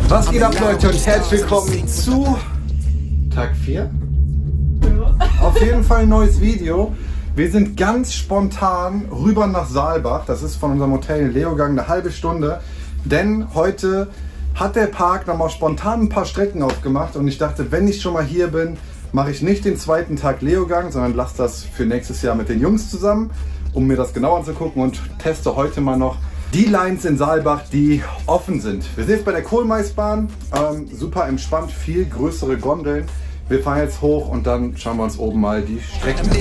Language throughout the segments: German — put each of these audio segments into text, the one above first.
Was geht ab, Leute, und herzlich willkommen zu Tag 4? Auf jeden Fall ein neues Video. Wir sind ganz spontan rüber nach Saalbach. Das ist von unserem Hotel in Leogang eine halbe Stunde. Denn heute hat der Park nochmal spontan ein paar Strecken aufgemacht. Und ich dachte, wenn ich schon mal hier bin, mache ich nicht den zweiten Tag Leogang, sondern lasse das für nächstes Jahr mit den Jungs zusammen, um mir das genau anzugucken, und teste heute mal noch die Lines in Saalbach, die offen sind. Wir sind jetzt bei der Kohlmeisbahn, super entspannt, viel größere Gondeln. Wir fahren jetzt hoch und dann schauen wir uns oben mal die Strecken an.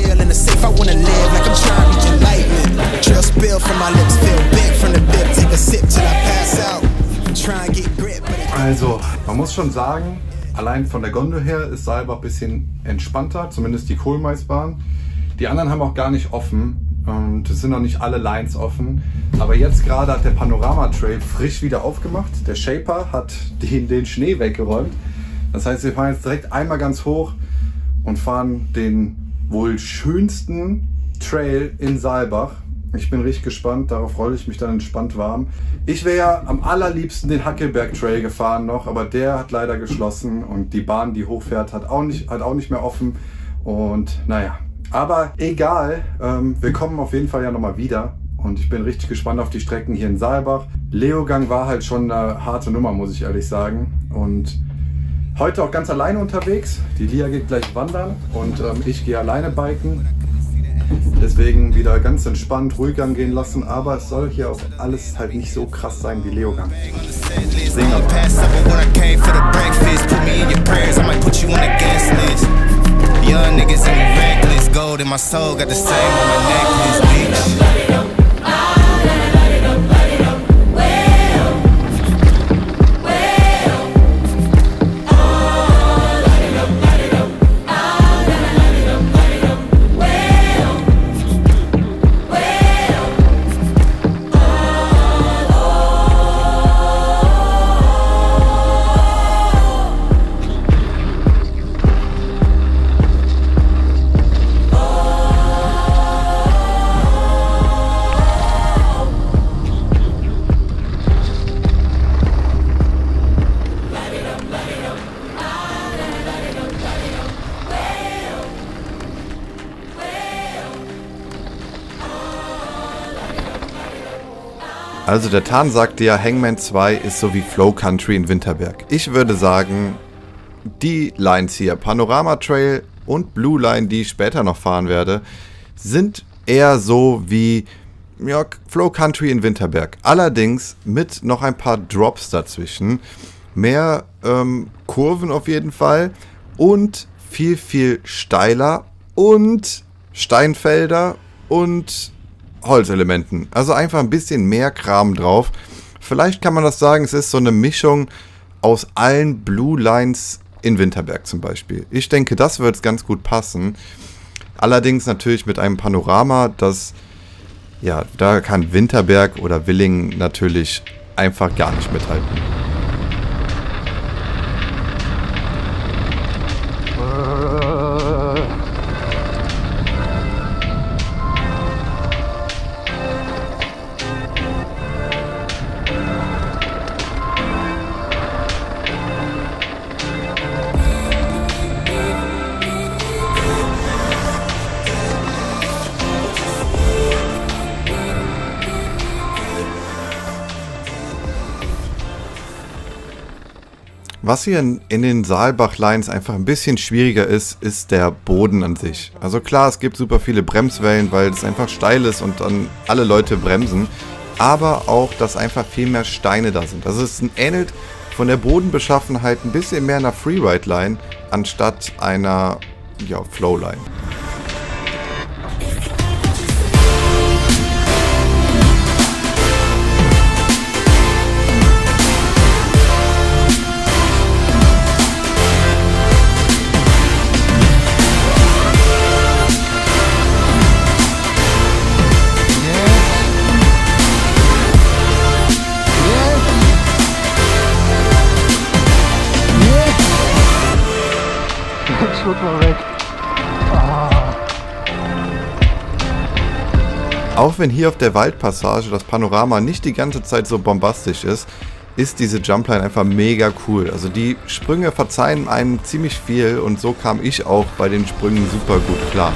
Also, man muss schon sagen, allein von der Gondel her ist Saalbach ein bisschen entspannter, zumindest die Kohlmeisbahn. Die anderen haben auch gar nicht offen. Und es sind noch nicht alle Lines offen, aber jetzt gerade hat der Panorama Trail frisch wieder aufgemacht. Der Shaper hat den Schnee weggeräumt. Das heißt, wir fahren jetzt direkt einmal ganz hoch und fahren den wohl schönsten Trail in Saalbach. Ich bin richtig gespannt, darauf rolle ich mich dann entspannt warm. Ich wäre ja am allerliebsten den Hackelberg Trail gefahren noch, aber der hat leider geschlossen und die Bahn, die hochfährt, hat auch nicht mehr offen. Und naja. Aber egal, wir kommen auf jeden Fall ja nochmal wieder und ich bin richtig gespannt auf die Strecken hier in Saalbach. Leogang war halt schon eine harte Nummer, muss ich ehrlich sagen. Und heute auch ganz alleine unterwegs. Die Lia geht gleich wandern und ich gehe alleine biken. Deswegen wieder ganz entspannt, ruhig angehen lassen, aber es soll hier auch alles halt nicht so krass sein wie Leogang. Singen wir Young niggas in the reckless, gold in my soul, got the same on my necklace, bitch. Also der Tan sagte ja, Hangman 2 ist so wie Flow Country in Winterberg. Ich würde sagen, die Lines hier, Panorama Trail und Blue Line, die ich später noch fahren werde, sind eher so wie ja, Flow Country in Winterberg. Allerdings mit noch ein paar Drops dazwischen. Mehr Kurven auf jeden Fall und viel, viel steiler und Steinfelder und Holzelementen. Also einfach ein bisschen mehr Kram drauf. Vielleicht kann man das sagen, es ist so eine Mischung aus allen Blue Lines in Winterberg zum Beispiel. Ich denke, das wird ganz gut passen. Allerdings natürlich mit einem Panorama, das, ja, da kann Winterberg oder Willingen natürlich einfach gar nicht mithalten. Was hier in den Saalbach-Lines einfach ein bisschen schwieriger ist, ist der Boden an sich. Also klar, es gibt super viele Bremswellen, weil es einfach steil ist und dann alle Leute bremsen. Aber auch, dass einfach viel mehr Steine da sind. Also es ähnelt von der Bodenbeschaffenheit ein bisschen mehr einer Freeride-Line anstatt einer ja, Flow-Line. Guck mal weg. Auch wenn hier auf der Waldpassage das Panorama nicht die ganze Zeit so bombastisch ist, ist diese Jumpline einfach mega cool. Also die Sprünge verzeihen einem ziemlich viel und so kam ich auch bei den Sprüngen super gut klar.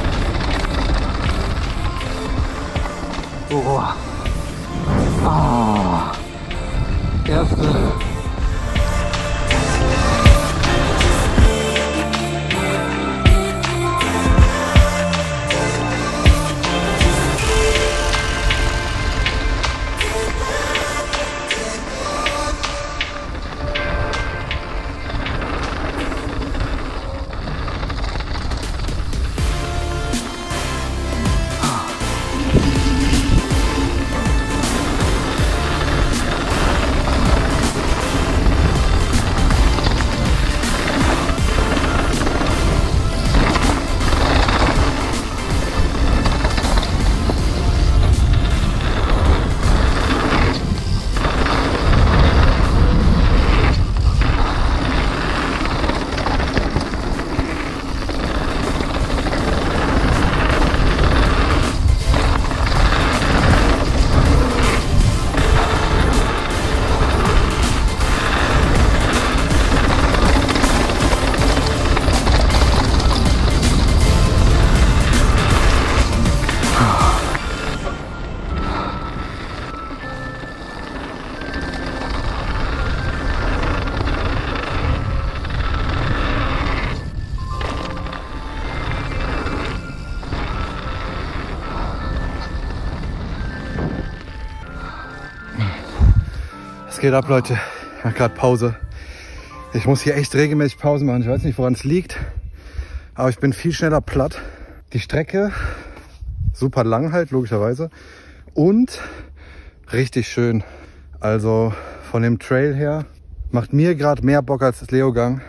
Oh. Ah. Erste. Was geht ab, Leute? Ich mache gerade Pause. Ich muss hier echt regelmäßig Pause machen. Ich weiß nicht, woran es liegt, aber ich bin viel schneller platt. Die Strecke super lang halt, logischerweise. Und richtig schön. Also von dem Trail her macht mir gerade mehr Bock als das Leogang.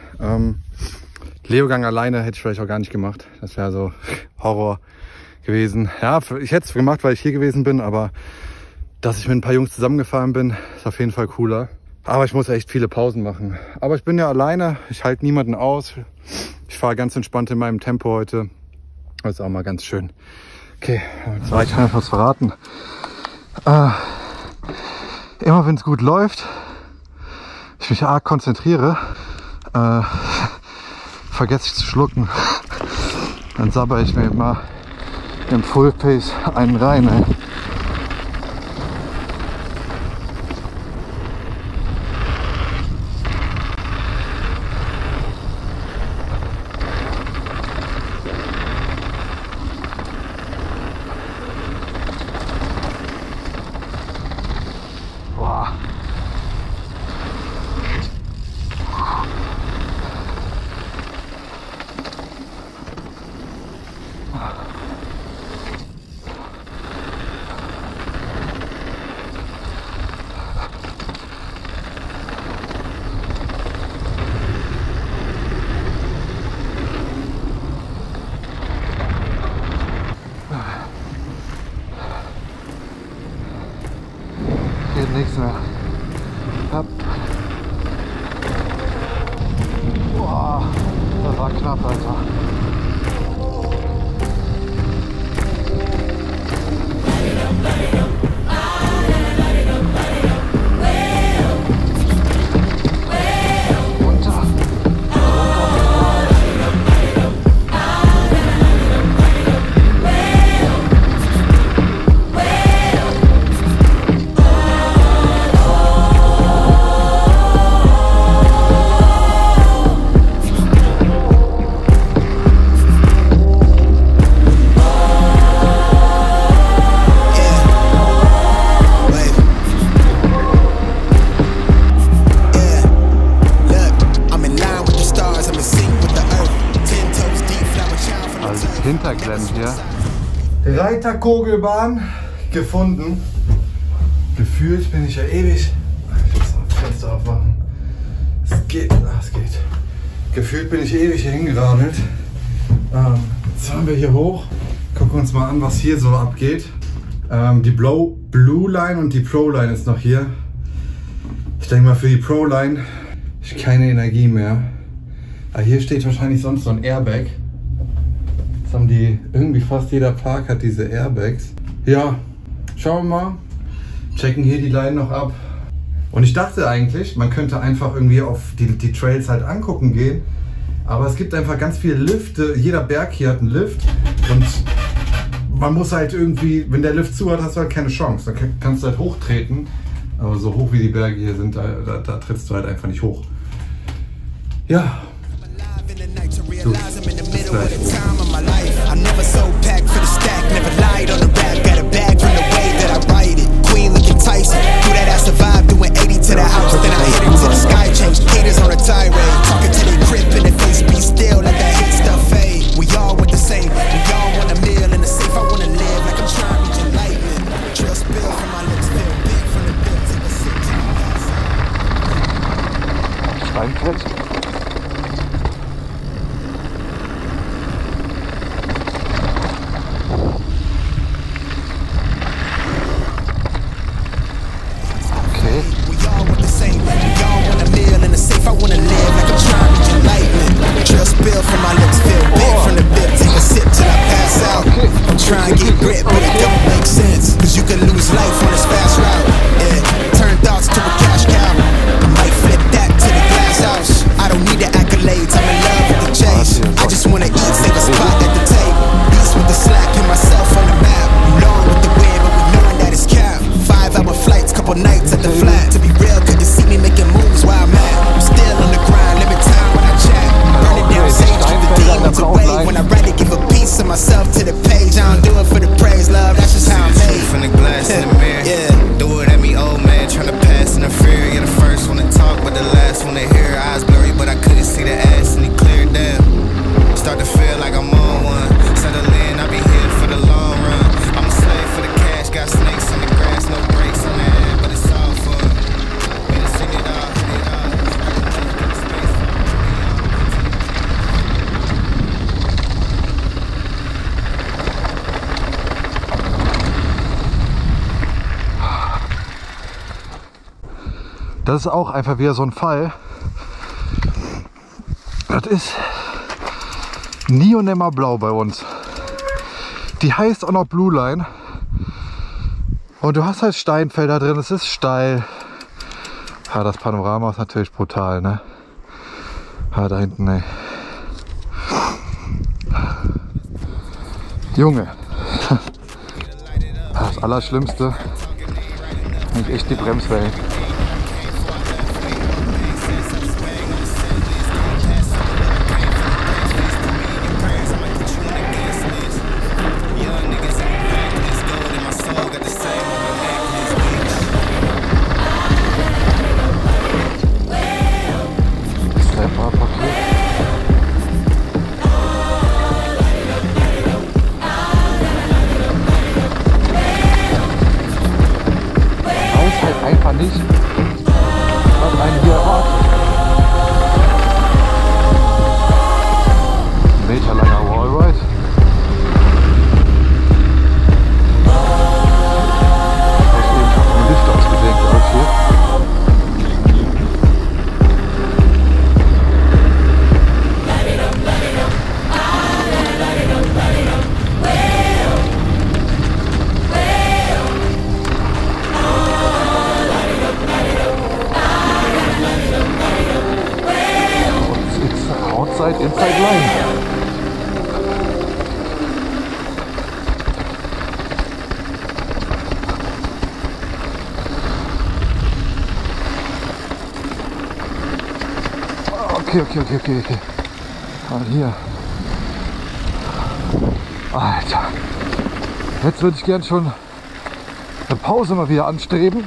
Leogang alleine hätte ich vielleicht auch gar nicht gemacht. Das wäre so Horror gewesen. Ja, ich hätte es gemacht, weil ich hier gewesen bin, aber dass ich mit ein paar Jungs zusammengefahren bin, ist auf jeden Fall cooler. Aber ich muss echt viele Pausen machen. Aber ich bin ja alleine, ich halte niemanden aus. Ich fahre ganz entspannt in meinem Tempo heute. Das ist auch mal ganz schön. Okay, jetzt kann ich einfach was verraten. Immer wenn es gut läuft, ich mich arg konzentriere, vergesse ich zu schlucken. Dann sabber ich mir immer im Full Pace einen rein. Ey. Geht nichts mehr. Hopp. Boah, das war knapp, Alter. Hinterglemm hier. Reiterkogelbahn gefunden. Gefühlt bin ich ja ewig. Ich muss das Fenster aufmachen. Es geht. Es geht. Gefühlt bin ich ewig hier hingeradelt. Jetzt fahren wir hier hoch. Gucken uns mal an, was hier so abgeht. Die Blue Line und die Pro Line ist noch hier. Ich denke mal für die Pro Line habe ich keine Energie mehr. Aber hier steht wahrscheinlich sonst so ein Airbag. Jetzt haben die, irgendwie fast jeder Park hat diese Airbags. Ja, schauen wir mal. Checken hier die Line noch ab. Und ich dachte eigentlich, man könnte einfach irgendwie auf die Trails halt angucken gehen. Aber es gibt einfach ganz viele Lifte. Jeder Berg hier hat einen Lift. Und man muss halt irgendwie, wenn der Lift zu hat, hast du halt keine Chance. Dann kannst du halt hochtreten. Aber so hoch wie die Berge hier sind, da trittst du halt einfach nicht hoch. Ja. Gut. Bis gleich. To the house, then I hit it to the sky, change caters on a tirade. Talking to the grip in the face, be still, let that hate stuff fade. We all want the same, we all want a meal in the safe. I wanna live like I'm trying to reach enlightenment. Drill spill from my lips, feel big from the bill, take a sip to the Steinfeld. try and get grip, but it don't make sense. Cause you can lose life on this fast route. Yeah, turn thoughts to a cash cow. I might flip that to the glass house. I don't need the accolades, I'm in love with the chase. I just wanna eat, save a spot at the table. Beast with the slack, put myself on the map. Long with the wind, but we knowing that it's cap. 5-hour flights, couple nights at the flat. To be real, couldn't see me making moves while I'm at. I'm still on the grind, limit time when I chat. Burning down sage, keep the demons away. When I write it, give a piece of myself to the page. I don't do it for the praise, love, that's just how I'm made. From the glass in the mirror, yeah. Do it at me, old man, tryna pass in the fear. You're the first one to talk, but the last one to hear. Eyes blurry, but I couldn't see the ass, and he cleared down. Start to feel like I'm on one. Settle in, I'll be here for the long run. I'm a slave for the cash, got snakes in the grass, no brakes on that, but it's all fun. Been sing it all, hit it all. Das ist auch einfach wieder so ein Fall. Das ist nie und nimmer blau bei uns. Die heißt auch noch Blue Line. Und du hast halt Steinfelder drin, es ist steil. Ja, das Panorama ist natürlich brutal, ne? Ja, da hinten, ey. Junge. Das Allerschlimmste ist echt die Bremswelt. Einfach nicht, was einen hier erwartet. Ein Meter langer Wallride. Ich habe eben schon vom Lift aus gesehen, glaube ich, hier. Inside line. Okay. Mal hier. Alter. Jetzt würde ich gern schon eine Pause mal wieder anstreben.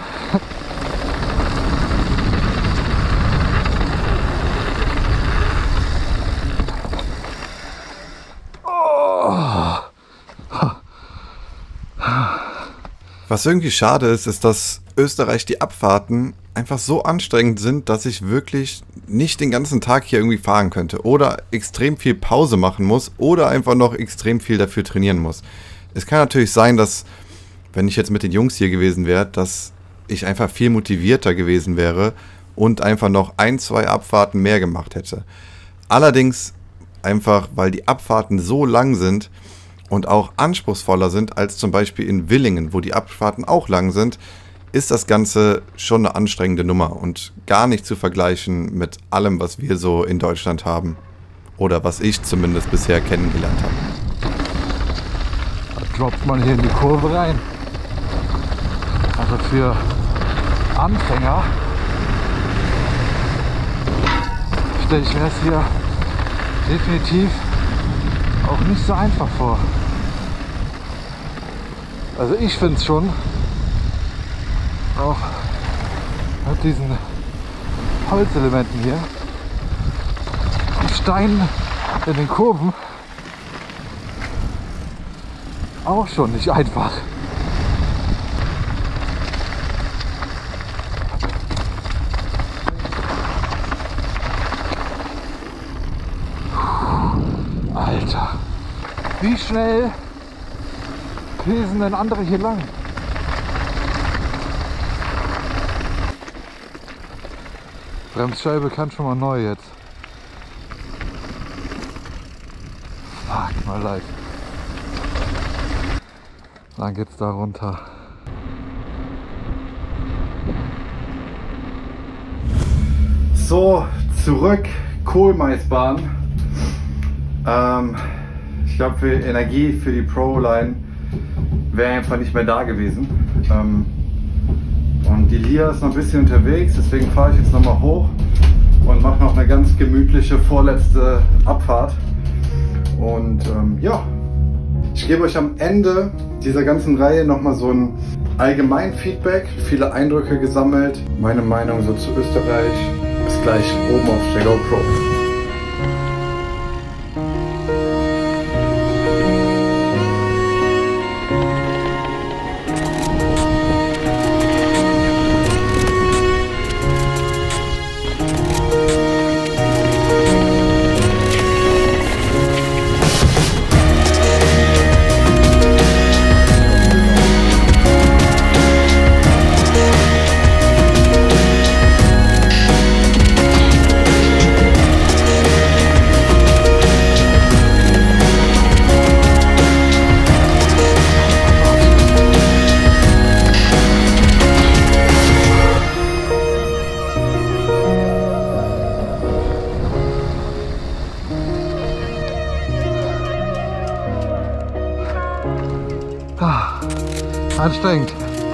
Was irgendwie schade ist, ist, dass Österreich die Abfahrten einfach so anstrengend sind, dass ich wirklich nicht den ganzen Tag hier irgendwie fahren könnte oder extrem viel Pause machen muss oder einfach noch extrem viel dafür trainieren muss. Es kann natürlich sein, dass, wenn ich jetzt mit den Jungs hier gewesen wäre, dass ich einfach viel motivierter gewesen wäre und einfach noch 1-2 Abfahrten mehr gemacht hätte. Allerdings einfach, weil die Abfahrten so lang sind und auch anspruchsvoller sind als zum Beispiel in Willingen, wo die Abfahrten auch lang sind, ist das Ganze schon eine anstrengende Nummer und gar nicht zu vergleichen mit allem, was wir so in Deutschland haben. Oder was ich zumindest bisher kennengelernt habe. Da droppt man hier in die Kurve rein. Also für Anfänger stelle ich mir das hier definitiv auch nicht so einfach vor. Also ich finde es schon, auch mit diesen Holzelementen hier, die Steine in den Kurven, auch schon nicht einfach. Alter, wie schnell pesen denn andere hier lang? Bremsscheibe kann schon mal neu jetzt. Fuck my life. Dann geht's da runter. So, zurück, Kohlmaisbahn. Ich glaube, für Energie für die Pro-Line wäre einfach nicht mehr da gewesen. Und die Lia ist noch ein bisschen unterwegs, deswegen fahre ich jetzt nochmal hoch und mache noch eine ganz gemütliche vorletzte Abfahrt. Und ja, ich gebe euch am Ende dieser ganzen Reihe nochmal so ein allgemein Feedback, viele Eindrücke gesammelt. Meine Meinung so zu Österreich ist gleich oben auf der GoPro. Anstrengend.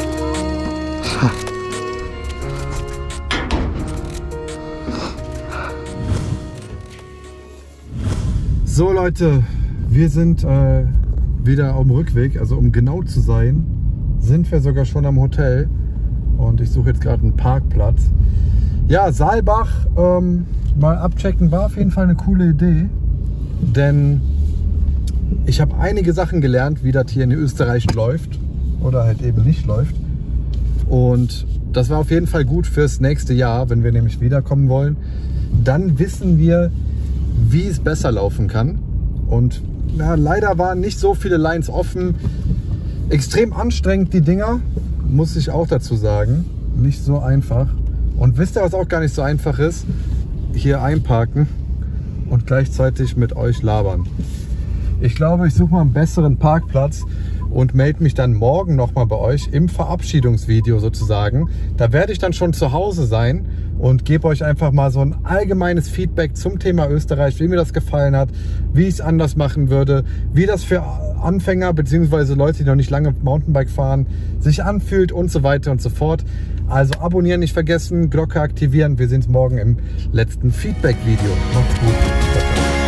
So Leute, wir sind wieder auf dem Rückweg, also um genau zu sein, sind wir sogar schon am Hotel und ich suche jetzt gerade einen Parkplatz. Ja, Saalbach mal abchecken war auf jeden Fall eine coole Idee, denn ich habe einige Sachen gelernt, wie das hier in Österreich läuft oder halt eben nicht läuft. Und das war auf jeden Fall gut fürs nächste Jahr, wenn wir nämlich wiederkommen wollen. Dann wissen wir, wie es besser laufen kann. Und ja, leider waren nicht so viele Lines offen. Extrem anstrengend die Dinger, muss ich auch dazu sagen. Nicht so einfach. Und wisst ihr, was auch gar nicht so einfach ist? Hier einparken und gleichzeitig mit euch labern. Ich glaube, ich suche mal einen besseren Parkplatz und melde mich dann morgen nochmal bei euch im Verabschiedungsvideo sozusagen. Da werde ich dann schon zu Hause sein und gebe euch einfach mal so ein allgemeines Feedback zum Thema Österreich, wie mir das gefallen hat, wie ich es anders machen würde, wie das für Anfänger bzw. Leute, die noch nicht lange Mountainbike fahren, sich anfühlt und so weiter und so fort. Also abonnieren nicht vergessen, Glocke aktivieren. Wir sehen uns morgen im letzten Feedback-Video. Macht's gut. Ciao, ciao.